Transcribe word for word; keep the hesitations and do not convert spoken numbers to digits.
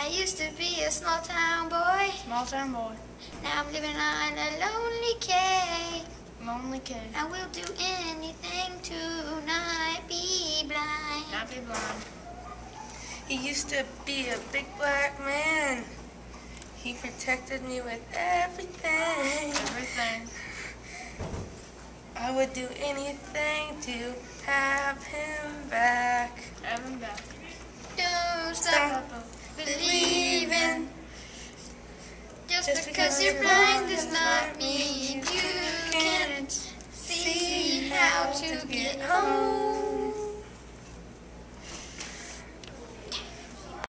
I used to be a small town boy. Small town boy. Now I'm living on a lonely K. Lonely K. I will do anything to not be blind. Not be blind. He used to be a big black man. He protected me with everything. Everything. I would do anything to have him back. Have him back. Don't stop believing. Just, Just because you're blind does not mean you can't see how to get home.